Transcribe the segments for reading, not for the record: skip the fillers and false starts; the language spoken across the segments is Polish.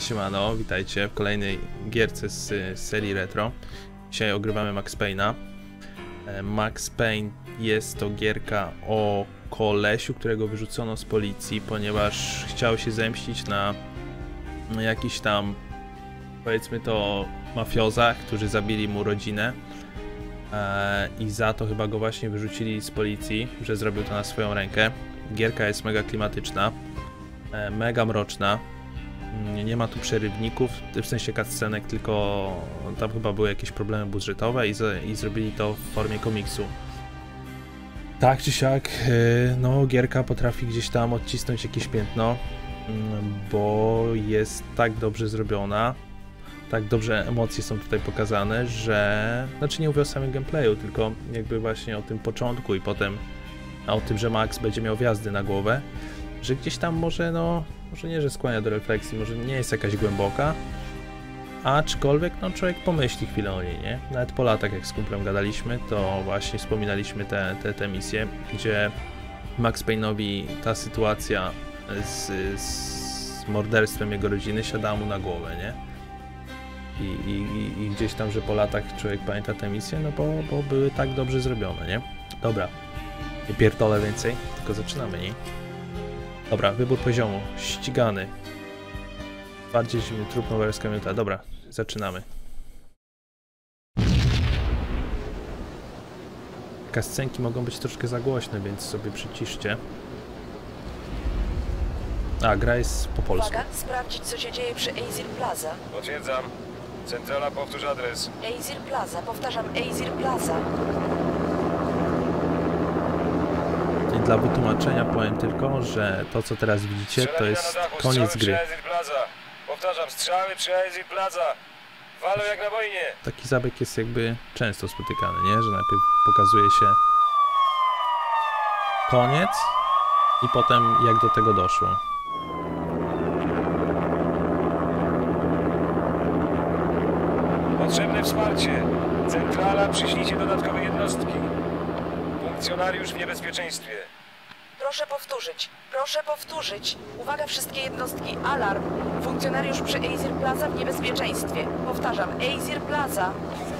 Siemano, witajcie w kolejnej gierce z serii Retro. Dzisiaj ogrywamy Max Payne'a. Max Payne jest to gierka o kolesiu, którego wyrzucono z policji, ponieważ chciał się zemścić na jakichś tam, powiedzmy to, mafiozach, którzy zabili mu rodzinę. I za to chyba go właśnie wyrzucili z policji, że zrobił to na swoją rękę. Gierka jest mega klimatyczna, mega mroczna. Nie ma tu przerywników, w sensie cutscenek, tylko tam chyba były jakieś problemy budżetowe i zrobili to w formie komiksu. Tak czy siak, no gierka potrafi gdzieś tam odcisnąć jakieś piętno, bo jest tak dobrze zrobiona, tak dobrze emocje są tutaj pokazane, że... Znaczy nie mówię o samym gameplayu, tylko jakby właśnie o tym początku i potem o tym, że Max będzie miał wjazdy na głowę, że gdzieś tam może, no... Może nie, że skłania do refleksji, może nie jest jakaś głęboka, aczkolwiek no człowiek pomyśli chwilę o niej, nie? Nawet po latach, jak z kumplem gadaliśmy, to właśnie wspominaliśmy te misje, gdzie Max Payne'owi ta sytuacja z morderstwem jego rodziny siadała mu na głowę, nie? I gdzieś tam, że po latach człowiek pamięta te misje, no bo były tak dobrze zrobione, nie? Dobra, nie pierdolę więcej, tylko zaczynamy, nie? Dobra, wybór poziomu. Ścigany. Bardziej zimny trup, nowelska minuta. Dobra, zaczynamy. Kascenki mogą być troszkę za głośne, więc sobie przyciszcie. A, gra jest po polsku. Uwaga, sprawdzić, co się dzieje przy Azir Plaza. Potwierdzam. Centrala, powtórz adres. Azir Plaza, powtarzam, Azir Plaza. I dla wytłumaczenia powiem tylko, że to, co teraz widzicie, to jest koniec gry. Powtarzam, strzały przy Azir Plaza. Walą jak na wojnie. Taki zabieg jest jakby często spotykany, nie? Że najpierw pokazuje się koniec i potem jak do tego doszło. Potrzebne wsparcie. Centrala, przyślijcie dodatkowe jednostki. Funkcjonariusz w niebezpieczeństwie. Proszę powtórzyć, proszę powtórzyć. Uwaga, wszystkie jednostki, alarm. Funkcjonariusz przy Azir Plaza w niebezpieczeństwie. Powtarzam, Azir Plaza.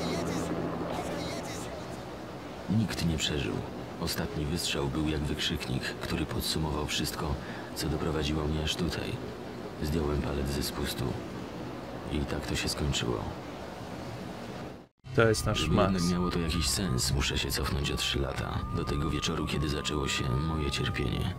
Nikt nie przeżył. Ostatni wystrzał był jak wykrzyknik, który podsumował wszystko, co doprowadziło mnie aż tutaj. Zdjąłem palec ze spustu. I tak to się skończyło. To jest nasz Żeby Max. jednak miało to jakiś sens, muszę się cofnąć o 3 lata. Do tego wieczoru, kiedy zaczęło się moje cierpienie.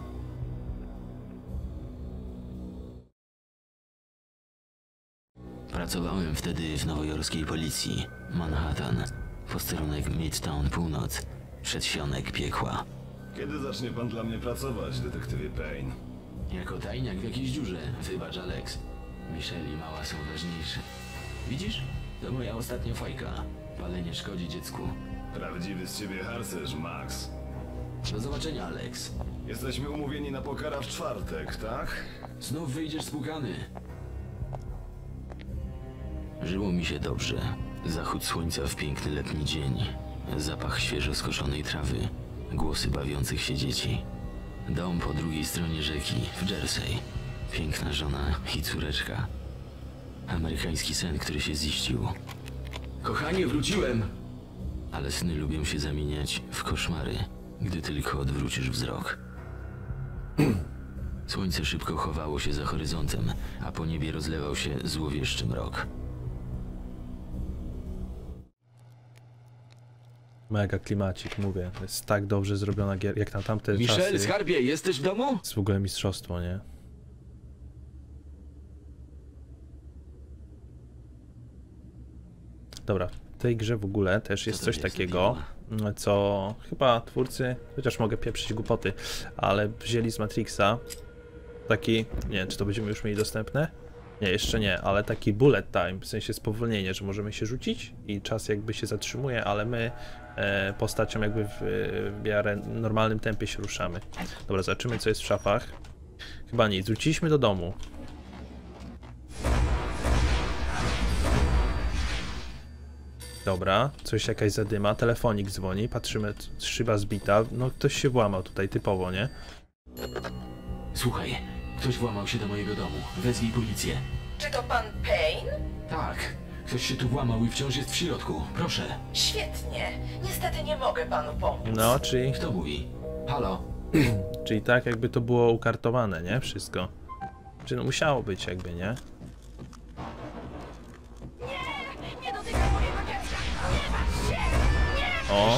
Pracowałem wtedy w nowojorskiej policji. Manhattan. Posterunek Midtown Północ. Przedsionek piekła. Kiedy zacznie pan dla mnie pracować, detektywie Payne? Jako tajniak w jakiejś dziurze. Wybacz, Alex. Michelle i mała są ważniejsze. Widzisz? To moja ostatnia fajka. Palenie szkodzi dziecku. Prawdziwy z ciebie harcerz, Max. Do zobaczenia, Alex. Jesteśmy umówieni na pokera w czwartek, tak? Znów wyjdziesz spłukany. Żyło mi się dobrze. Zachód słońca w piękny letni dzień. Zapach świeżo skoszonej trawy. Głosy bawiących się dzieci. Dom po drugiej stronie rzeki, w Jersey. Piękna żona i córeczka. Amerykański sen, który się ziścił. Kochanie, wróciłem! Ale sny lubią się zamieniać w koszmary, gdy tylko odwrócisz wzrok. Słońce szybko chowało się za horyzontem, a po niebie rozlewał się złowieszczy mrok. Mega klimacik, mówię. To jest tak dobrze zrobiona gier, jak na tamte Michelle, czasy. skarbie, jesteś w domu? Jest w ogóle mistrzostwo, nie? Dobra, w tej grze w ogóle też jest coś takiego, co chyba twórcy, chociaż mogę pieprzyć głupoty, ale wzięli z Matrixa taki, nie wiem, czy to będziemy już mieli dostępne? Nie, jeszcze nie, ale taki bullet time, w sensie spowolnienie, że możemy się rzucić i czas jakby się zatrzymuje, ale my postacią jakby w miarę normalnym tempie się ruszamy. Dobra, zobaczymy, co jest w szafach. Chyba nic, wróciliśmy do domu. Dobra, coś jakaś zadyma, telefonik dzwoni, patrzymy, szyba zbita, no ktoś się włamał tutaj typowo, nie? Słuchaj, ktoś włamał się do mojego domu. Wezwij policję. Czy to pan Payne? Tak, ktoś się tu włamał i wciąż jest w środku. Proszę. Świetnie. Niestety nie mogę panu pomóc. No, czyli Kto mówi? Halo? tak jakby to było ukartowane, nie? Wszystko. Czy no musiało być jakby, nie? Nie dotykaj mojego dziecka! Nie masz się! O!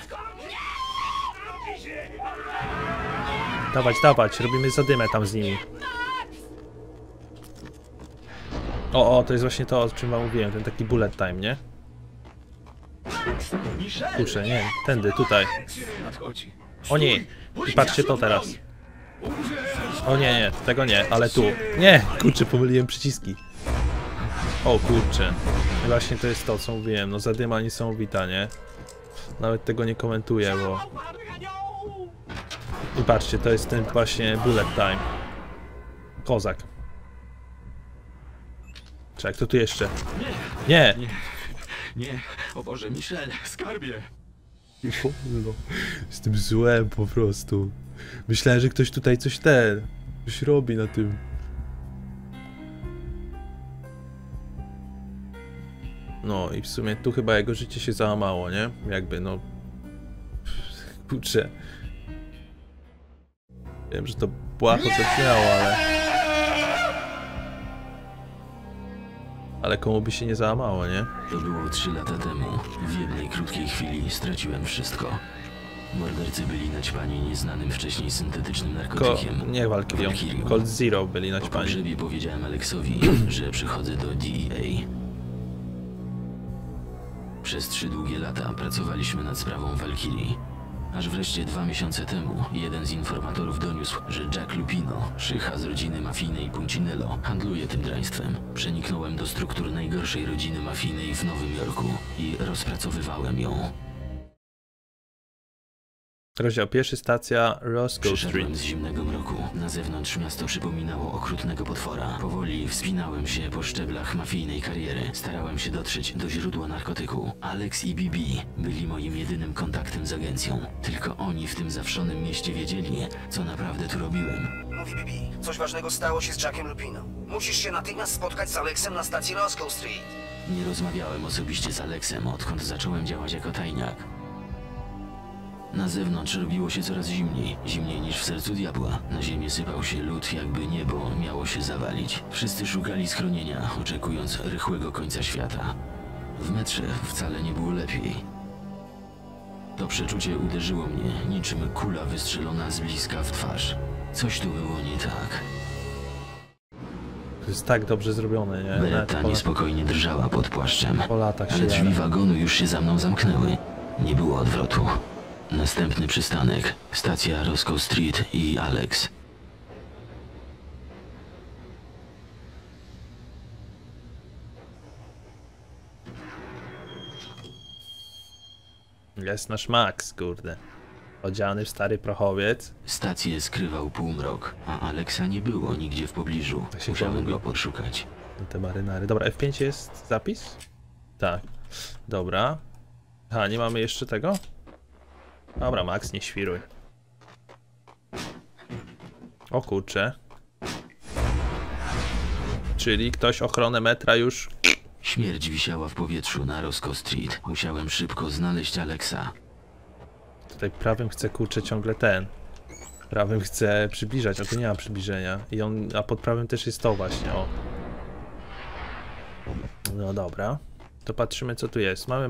Dawać, dawać, robimy zadymę tam z nimi. O, to jest właśnie to, o czym wam mówiłem, ten taki bullet time, nie? Kurczę, nie, tędy, tutaj. O nie, i patrzcie to teraz. O nie, nie, tego nie, ale tu. Nie, kurczę, pomyliłem przyciski. O kurczę. I właśnie to jest to, co mówiłem, no zadyma niesamowita, nie? Nawet tego nie komentuję, bo... I patrzcie, to jest ten właśnie bullet time. Kozak. Czekaj, kto tu jeszcze? Nie! Nie, o Boże, Michelle, skarbie. No, jestem złem po prostu. Myślałem, że ktoś tutaj coś robi na tym. No i w sumie tu chyba jego życie się załamało, nie? Jakby no... Kurczę. Wiem, że to błaho zabrzmiało, ale komu by się nie załamało, nie? To było 3 lata temu. W jednej krótkiej chwili straciłem wszystko. Mordercy byli naćpani nieznanym wcześniej syntetycznym narkotykiem. Nie Valkyrią. Cold Zero byli Po naćpani. pogrzebie powiedziałem Aleksowi, że przychodzę do DEA. Przez 3 długie lata pracowaliśmy nad sprawą Valkyrii. Aż wreszcie 2 miesiące temu jeden z informatorów doniósł, że Jack Lupino, szycha z rodziny mafijnej Puncinello, handluje tym draństwem. Przeniknąłem do struktur najgorszej rodziny mafijnej w Nowym Jorku i rozpracowywałem ją. Rozdział 1, stacja Roscoe Przyszedłem Street. z zimnego mroku. Na zewnątrz miasto przypominało okrutnego potwora. Powoli wspinałem się po szczeblach mafijnej kariery. Starałem się dotrzeć do źródła narkotyku. Alex i Bibi byli moim jedynym kontaktem z agencją. Tylko oni w tym zawszonym mieście wiedzieli, co naprawdę tu robiłem. Mówi Bibi, coś ważnego stało się z Jackiem Lupino. Musisz się natychmiast spotkać z Alexem na stacji Roscoe Street. Nie rozmawiałem osobiście z Alexem, odkąd zacząłem działać jako tajniak. Na zewnątrz robiło się coraz zimniej, zimniej niż w sercu diabła. Na ziemię sypał się lód, jakby niebo miało się zawalić. Wszyscy szukali schronienia, oczekując rychłego końca świata. W metrze wcale nie było lepiej. To przeczucie uderzyło mnie, niczym kula wystrzelona z bliska w twarz. Coś tu było nie tak. To jest tak dobrze zrobione, nie? Beretta niespokojnie drżała pod płaszczem, po latach się ale drzwi jara. wagonu już się za mną zamknęły. Nie było odwrotu. Następny przystanek, stacja Roscoe Street i Alex. Jest nasz Max, kurde. Odziany w stary prochowiec. Stację skrywał półmrok, a Alexa nie było nigdzie w pobliżu. Tak się Musiałem lubi. go podszukać. Te marynary. Dobra, F5 jest zapis? Tak. Dobra. Aha, nie mamy jeszcze tego? Dobra, Max, nie świruj. O kurczę. Czyli ktoś ochronę metra już... Śmierć wisiała w powietrzu na Roscoe Street. Musiałem szybko znaleźć Alexa. Tutaj prawym chce, kurczę, ciągle ten. Prawym chce przybliżać, a tu nie ma przybliżenia. I on, a pod prawym też jest to właśnie, o. No dobra. To patrzymy, co tu jest. Mamy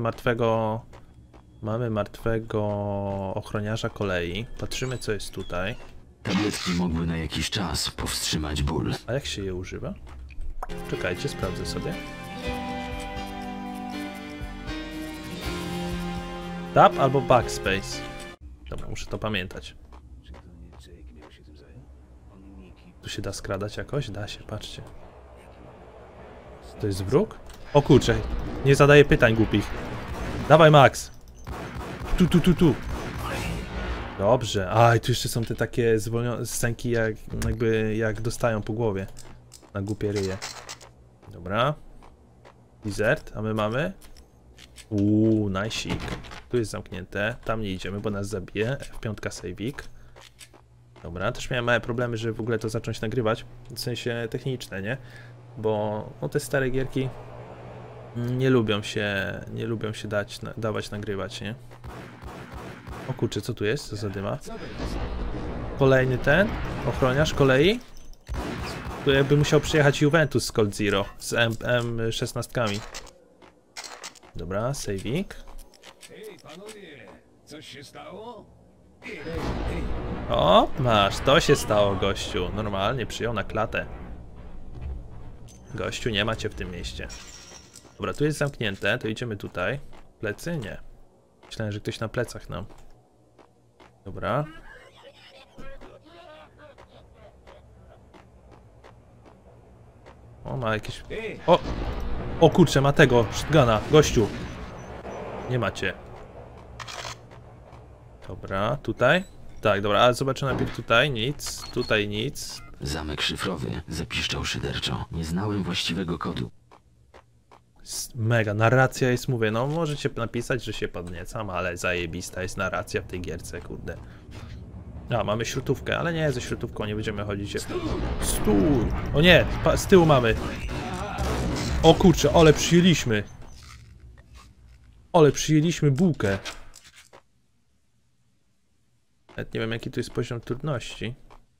martwego ochroniarza kolei. Patrzymy, co jest tutaj. Tabletki mogły na jakiś czas powstrzymać ból. A jak się je używa? Czekajcie, sprawdzę sobie. Tab albo backspace. Dobra, muszę to pamiętać. Tu się da skradać jakoś? Da się, patrzcie. To jest wróg? O kurczę, nie zadaję pytań głupich. Dawaj, Max. Tu. Dobrze. A, i tu jeszcze są te takie zwolnione scenki, jak dostają po głowie. Na głupie ryje. Dobra. Desert, a my mamy? Najsik. Tu jest zamknięte. Tam nie idziemy, bo nas zabije. F5 saveik. Dobra, też miałem małe problemy, żeby w ogóle to zacząć nagrywać. W sensie techniczne, nie? bo no, te stare gierki nie lubią się dawać nagrywać, nie? O kurczę, co tu jest? Co za dyma? Kolejny ten ochroniarz kolei. Tu jakby musiał przyjechać Juventus z Cold Zero z M16. Dobra, saving. Hej, panowie, coś się stało? O, masz, to się stało, gościu. Normalnie przyjął na klatę. Gościu, nie macie w tym mieście. Dobra, tu jest zamknięte, to idziemy tutaj. Plecy? Nie. Myślałem, że ktoś na plecach nam. Dobra. O, ma jakieś... O! O kurczę, ma tego, shotguna, gościu. Nie macie. Dobra, tutaj? Tak, dobra, ale zobaczę najpierw tutaj, nic, tutaj nic. Zamek szyfrowy, zapiszczał szyderczo. Nie znałem właściwego kodu. Mega, narracja jest, mówię, no możecie napisać, że się podniecam, ale zajebista jest narracja w tej gierce, kurde. A, mamy śrutówkę, ale nie, ze śrutówką nie będziemy chodzić. Stój! O nie, z tyłu mamy. O kurczę, ale przyjęliśmy. Ale przyjęliśmy bułkę. Nawet nie wiem, jaki tu jest poziom trudności.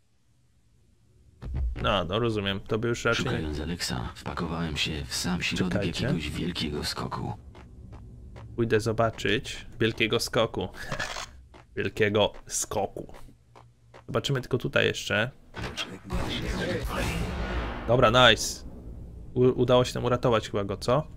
No, rozumiem, to by już raczej... Szukając Alexa, wpakowałem się w sam środek jakiegoś wielkiego skoku. Pójdę zobaczyć wielkiego skoku. Wielkiego skoku. Zobaczymy tylko tutaj jeszcze. Dobra, nice. Udało się nam uratować chyba go, co?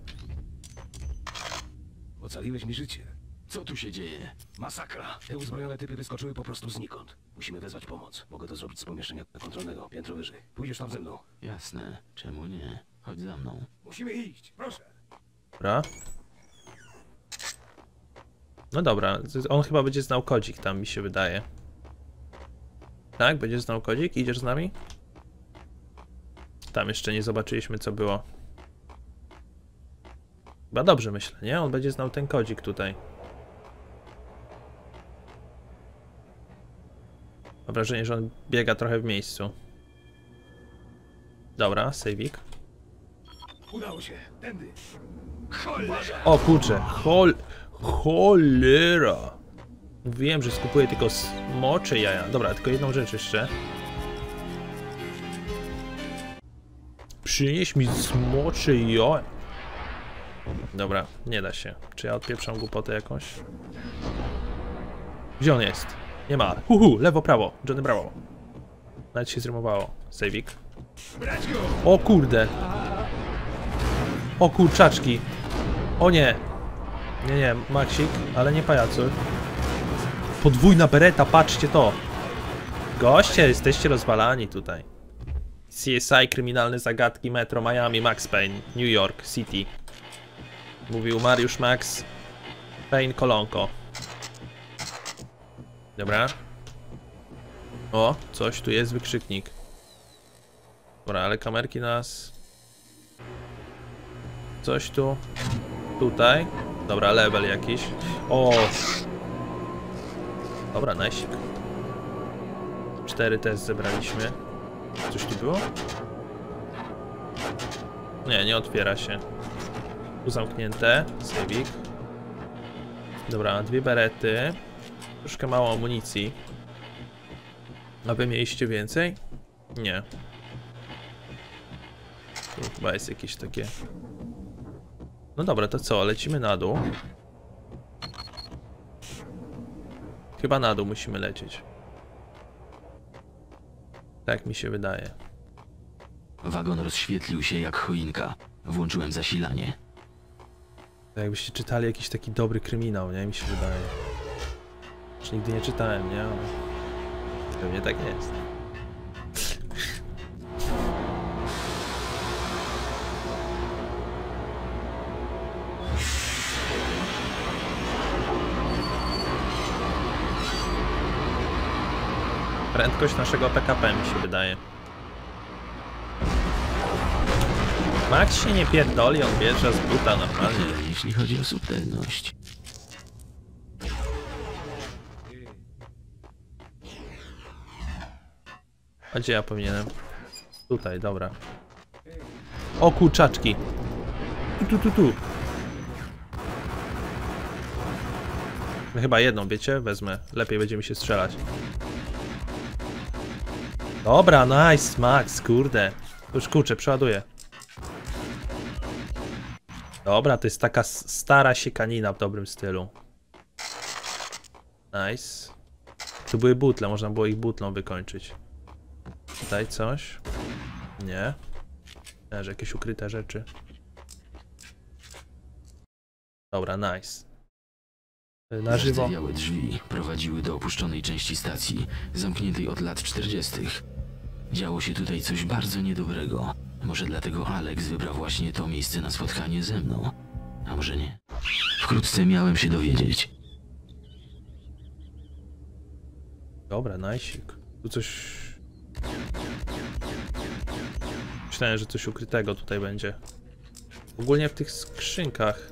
Ocaliłeś mi życie. Co tu się dzieje? Masakra. Te uzbrojone typy wyskoczyły po prostu znikąd. Musimy wezwać pomoc. Mogę to zrobić z pomieszczenia kontrolnego, piętro wyżej. Pójdziesz tam ze mną. Jasne, czemu nie? Chodź za mną. Musimy iść, proszę. Dobra. No dobra, on chyba będzie znał kodzik tam, mi się wydaje. Tak? Będzie znał kodzik? Idziesz z nami? Tam jeszcze nie zobaczyliśmy, co było. Chyba dobrze myślę, nie? On będzie znał ten kodzik tutaj. Mam wrażenie, że on biega trochę w miejscu. Dobra, saving. Udało się. Tędy. O kurczę, cholera. Wiem, że skupuję tylko smocze jaja. Dobra, tylko jedną rzecz jeszcze. Przynieś mi smocze jaja. Dobra, nie da się. Czy ja odpieprzam głupotę jakąś? Gdzie on jest? Nie ma. Lewo, prawo. Johnny Bravo. Nawet się zrymowało. Saving. O kurde. O kurczaczki. O nie. Nie, Maxik, ale nie pajacu. Podwójna bereta, patrzcie to. Goście, jesteście rozwalani tutaj. CSI, kryminalne zagadki, Metro, Miami, Max Payne, New York City. Mówił Mariusz Max Payne Kolonko. Dobra. O, coś tu jest, wykrzyknik. Dobra, ale kamerki nas... Coś tu... Tutaj. Dobra, level jakiś. O! Dobra, najsik. 4 też zebraliśmy. Coś tu było? Nie, nie otwiera się. Tu zamknięte. Saving. Dobra, 2 berety. Troszkę mało amunicji. A wy mieliście więcej? Nie. Tu chyba jest jakieś takie... No dobra, to co? Lecimy na dół. Chyba na dół musimy lecieć. Tak mi się wydaje. Wagon rozświetlił się jak choinka. Włączyłem zasilanie. To jakbyście czytali jakiś taki dobry kryminał, nie? Mi się wydaje. Już nigdy nie czytałem, nie? Ale pewnie tak jest. Prędkość naszego PKP mi się wydaje. Max się nie pierdoli, on bierze z buta normalnie. Jeśli chodzi o subtelność. A gdzie ja powinienem? Tutaj, dobra. O kurczaczki. Tu. Chyba jedną, wiecie? Wezmę. Lepiej będzie mi się strzelać. Dobra, nice, Max, kurde. Już kurczę, przeładuję. Dobra, to jest taka stara siekanina w dobrym stylu. Nice. Tu były butle, można było ich butlą wykończyć. Tutaj coś? Nie. Też jakieś ukryte rzeczy. Dobra, nice. Na żywo. Zardzewiałe drzwi prowadziły do opuszczonej części stacji, zamkniętej od lat 40. Działo się tutaj coś bardzo niedobrego. Może dlatego Alex wybrał właśnie to miejsce na spotkanie ze mną. A może nie? Wkrótce miałem się dowiedzieć. Dobra, najsik. Tu coś... Myślałem, że coś ukrytego tutaj będzie. Ogólnie w tych skrzynkach.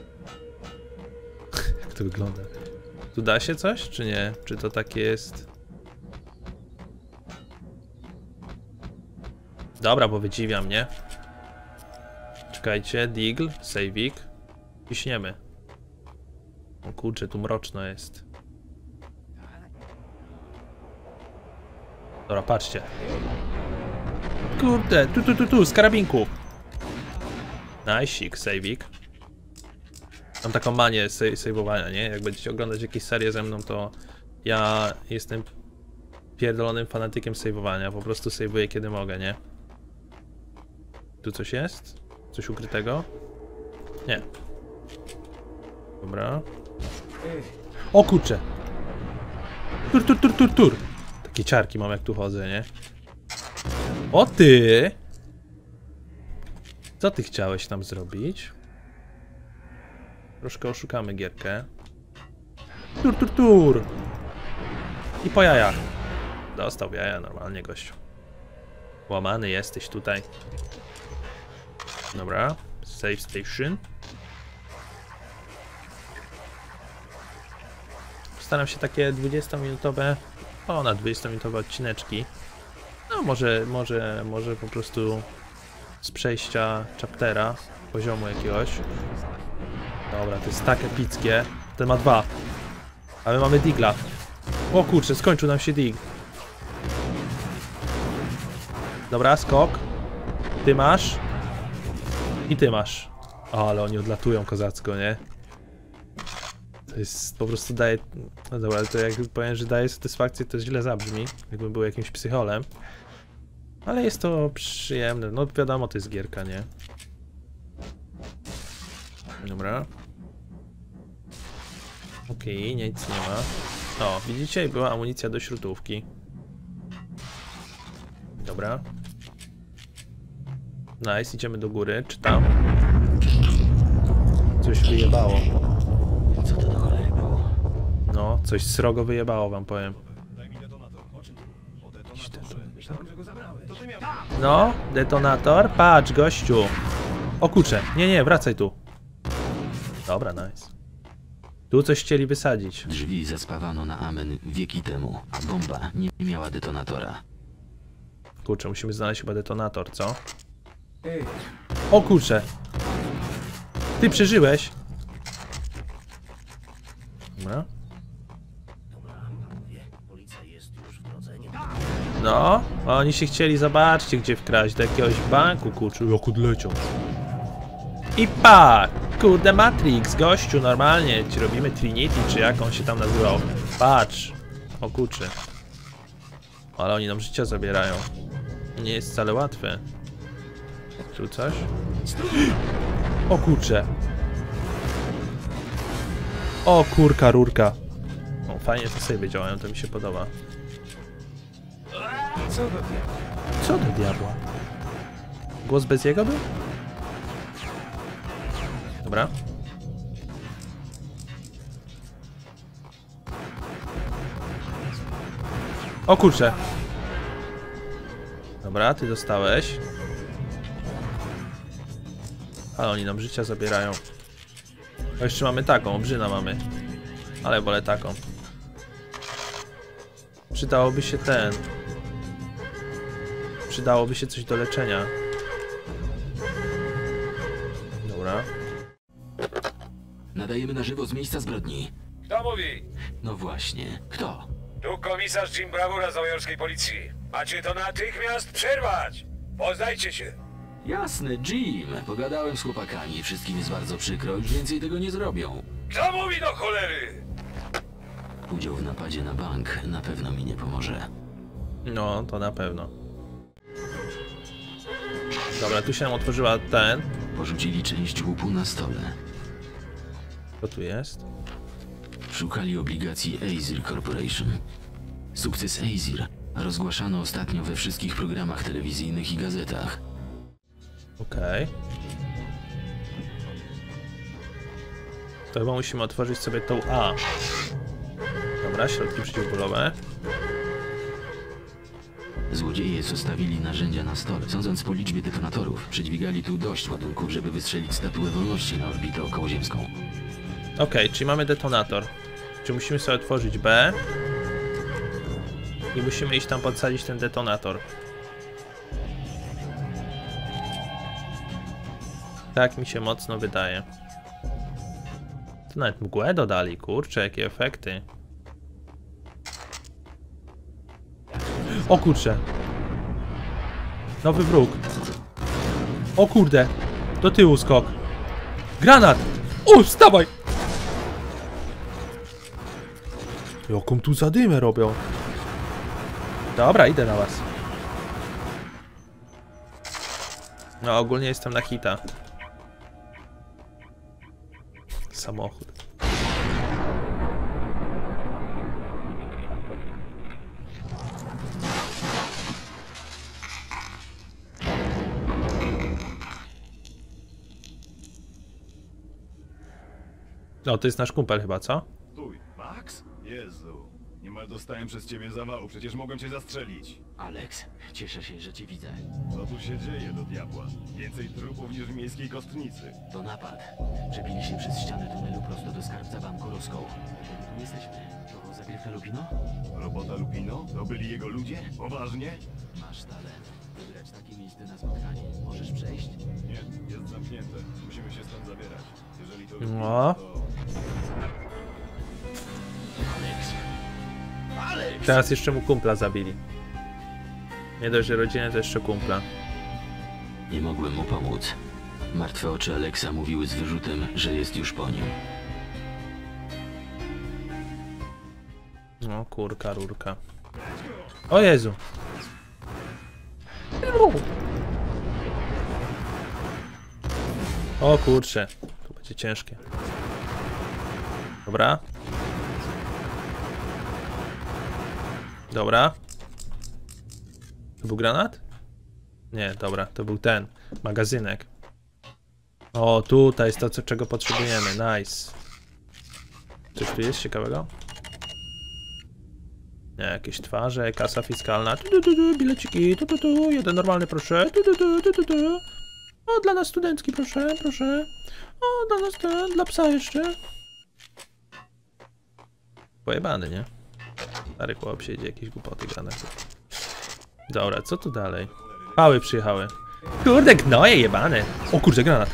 Jak to wygląda? Tu da się coś, czy nie? Czy to takie jest? Dobra, bo wydziwia mnie. Czekajcie, Digl, Sejwik. Ciśniemy. O kurczę, tu mroczno jest. Dobra, patrzcie. Kurde, tu, z karabinku. Najsik, Sejwik. Mam taką manię sejwowania, nie? Jak będziecie oglądać jakieś serie ze mną, to ja jestem pierdolonym fanatykiem sejwowania. Po prostu sejwuję kiedy mogę, nie? Tu coś jest? Coś ukrytego? Nie. Dobra. O kurczę! Tur! Takie ciarki mam jak tu chodzę, nie? O ty! Co ty chciałeś tam zrobić? Troszkę oszukamy gierkę. Tur! I po jajach. Dostał jaja normalnie, gościu. Łamany jesteś tutaj. Dobra. Save station. Staram się takie 20-minutowe, ponad 20-minutowe odcineczki. No może po prostu z przejścia chaptera, poziomu jakiegoś. Dobra, to jest tak epickie. Ten ma 2. A my mamy Digla. O kurczę, skończył nam się Dig. Dobra, skok. Ty masz. I ty masz. O, ale oni odlatują kozacko, nie? To jest, po prostu daje... No dobra, ale to jak powiem, że daje satysfakcję, to źle zabrzmi. Jakbym był jakimś psycholem. Ale jest to przyjemne. No wiadomo, to jest gierka, nie? Dobra. Okej, nic nie ma. O, widzicie? Była amunicja do śrutówki. Dobra. Nice, idziemy do góry. Czy tam? Coś wyjebało. Co to do cholery było? No, coś srogo wyjebało, wam powiem. No, detonator. Patrz, gościu. O kurczę. Nie, wracaj tu. Dobra, nice. Tu coś chcieli wysadzić. Drzwi zaspawano na amen wieki temu, a bomba nie miała detonatora. Kurczę, musimy znaleźć chyba detonator, co? O kurczę. Ty przeżyłeś. Dobra. No, oni się chcieli, zobaczcie gdzie wkraść, do jakiegoś banku, kurczę, jak odleciał. I pa! Kurde Matrix, gościu, normalnie, ci robimy Trinity, czy jak on się tam nazywał. Patrz. O kurczę. Ale oni nam życia zabierają. Nie jest wcale łatwe. Tu coś? O kurczę. O kurka, rurka. O, fajnie te sobie działają, to mi się podoba. Co do diabła? Głos bez jego był? Dobra. O kurczę. Dobra, ty dostałeś. Ale oni nam życia zabierają. O, jeszcze mamy taką, obrzyna mamy. Ale wolę taką. Przydałoby się Przydałoby się coś do leczenia. Nadajemy na żywo z miejsca zbrodni. Kto mówi? No właśnie. Kto? Tu komisarz Jim Bravura z nowojorskiej policji. Macie to natychmiast przerwać! Poznajcie się! Jasne, Jim. Pogadałem z chłopakami. Wszystkim jest bardzo przykro. Już więcej tego nie zrobią. Kto mówi do cholery? Udział w napadzie na bank na pewno mi nie pomoże. No, to na pewno. Dobra, tu się nam otworzyła ten. Porzucili część łupu na stole. Co tu jest? Szukali obligacji Aesir Corporation. Sukces Aesir rozgłaszano ostatnio we wszystkich programach telewizyjnych i gazetach. Okej. To chyba musimy otworzyć sobie tą A. Dobra, środki przeciwbólowe. Złodzieje zostawili narzędzia na stole. Sądząc po liczbie detonatorów, przydźwigali tu dość ładunków, żeby wystrzelić statuę wolności na orbitę okołoziemską. Okej, czyli mamy detonator. Czy musimy sobie otworzyć B i musimy iść tam podsadzić ten detonator. Tak mi się mocno wydaje. To nawet mgłę dodali, kurczę, jakie efekty. O kurczę. Nowy wróg. O kurde. Do tyłu skok. Granat! O, wstawaj! Jaką tu zadymę robią. Dobra, idę na was. No, ogólnie jestem na hita. Samochód. No, to jest nasz kumpel chyba, co? Stój, Max? Jezu, niemal dostałem przez ciebie zawału, przecież mogłem cię zastrzelić. Alex, cieszę się, że cię widzę. Co tu się dzieje do diabła? Więcej trupów niż w miejskiej kostnicy. To napad. Przebili się przez ścianę tunelu prosto do skarbca banku Roscoe. Tu jesteśmy. To zagrywka Lupino? Robota Lupino? To byli jego ludzie? Poważnie? Masz talent. Wybrać takie miejsce na spotkanie. Możesz przejść? Nie, jest zamknięte. Musimy się stąd zabierać. Jeżeli to No. to... Alex! Teraz jeszcze mu kumpla zabili. Nie dość, że rodzinę, to jeszcze kumpla. Nie mogłem mu pomóc. Martwe oczy Alexa mówiły z wyrzutem, że jest już po nim. No, kurka, rurka. O Jezu! O kurcze, to będzie ciężkie. Dobra. Dobra. To był granat? Nie, dobra, to był ten magazynek. O, tutaj jest to, czego potrzebujemy. Nice. Coś tu jest ciekawego? Nie, jakieś twarze, kasa fiskalna. Bileciki, jeden normalny, proszę. O, dla nas studencki, proszę, proszę. O, dla nas ten, dla psa jeszcze. Pojebany, nie? Stary chłop siedzi, jakieś głupoty grane. Dobra, co tu dalej? Pały przyjechały. Kurde, gnoje jebane. O kurczę, granat.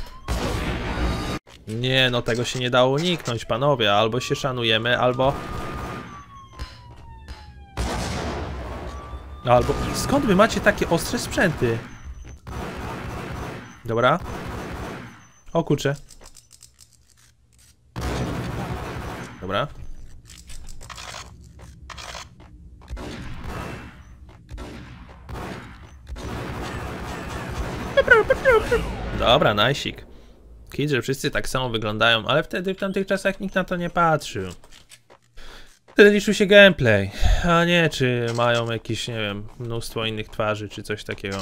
Nie, no tego się nie dało uniknąć, panowie. Albo się szanujemy, albo... Albo... Skąd wy macie takie ostre sprzęty? Dobra. O kurczę. Dobra. Dobra, najsik. Kid, że wszyscy tak samo wyglądają, ale wtedy w tamtych czasach nikt na to nie patrzył. Wtedy liczył się gameplay, a nie czy mają jakieś, nie wiem, mnóstwo innych twarzy, czy coś takiego.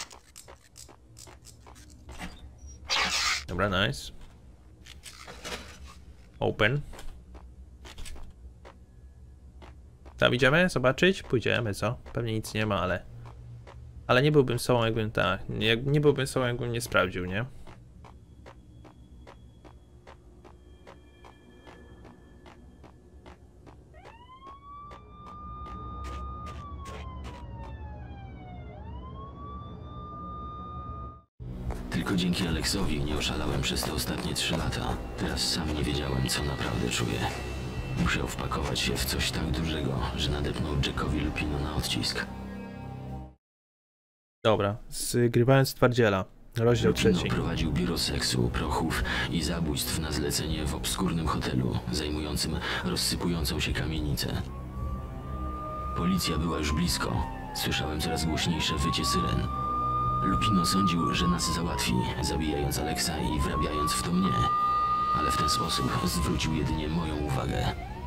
Dobra, nice. Open. Tam idziemy zobaczyć? Pójdziemy, co? Pewnie nic nie ma, ale... Ale nie byłbym sobą, jakbym nie byłbym sobą, jakbym nie sprawdził, nie? Tylko dzięki Aleksowi nie oszalałem przez te ostatnie 3 lata. Teraz sam nie wiedziałem, co naprawdę czuję. Musiał wpakować się w coś tak dużego, że nadepnął Jackowi Lupino na odcisk. Dobra, zgrywając twardziela. Rozdział Lupino 3. prowadził biuro seksu, prochów i zabójstw na zlecenie w obskurnym hotelu, zajmującym rozsypującą się kamienicę. Policja była już blisko. Słyszałem coraz głośniejsze wycie syren. Lupino sądził, że nas załatwi, zabijając Aleksa i wrabiając w to mnie. Ale w ten sposób zwrócił jedynie moją uwagę.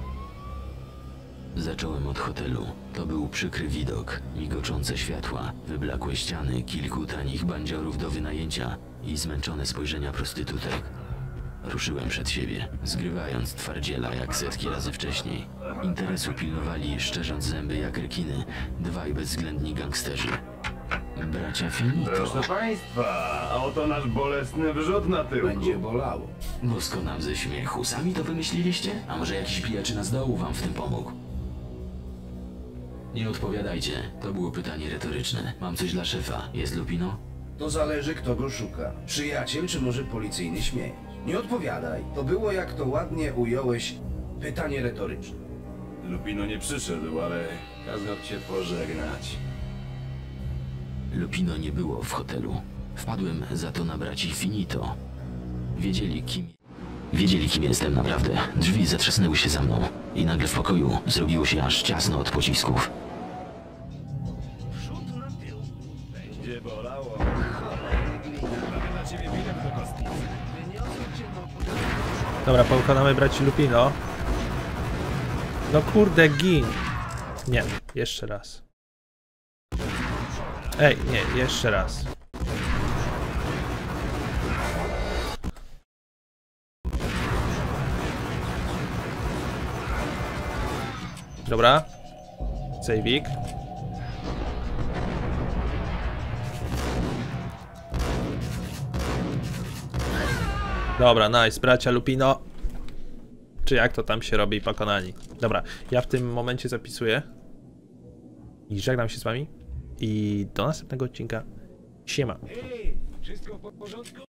Zacząłem od hotelu. To był przykry widok. Migoczące światła, wyblakłe ściany, kilku tanich bandziorów do wynajęcia i zmęczone spojrzenia prostytutek. Ruszyłem przed siebie, zgrywając twardziela jak setki razy wcześniej. Interesu pilnowali, szczerząc zęby jak rekiny, dwaj bezwzględni gangsterzy. Bracia Finito. Proszę państwa, a oto nasz bolesny wrzut na tyłku. Będzie bolało. Bosko nam ze śmiechu. Sami to wymyśliliście? A może jakiś pijaczyna z dołu wam w tym pomógł? Nie odpowiadajcie. To było pytanie retoryczne. Mam coś dla szefa. Jest Lupino? To zależy, kto go szuka. Przyjaciel, czy może policyjny śmiech? Nie odpowiadaj. To było, jak to ładnie ująłeś, pytanie retoryczne. Lupino nie przyszedł, ale kazał cię pożegnać. Lupino nie było w hotelu. Wpadłem za to na braci Finito. Wiedzieli, kim jestem naprawdę. Drzwi zatrzasnęły się za mną. I nagle w pokoju zrobiło się aż ciasno od pocisków. Będzie bolało. Mamy dla ciebie bilet do kostnicy. Dobra, pokonamy braci Lupino. No kurde, gin. Nie, jeszcze raz. Ej, nie, jeszcze raz. Dobra. Sejwik. Dobra, nice, bracia Lupino. Czy jak to tam się robi, pokonani. Dobra, ja w tym momencie zapisuję. I żegnam się z wami. I do następnego odcinka. Siema. Hej, wszystko w porządku?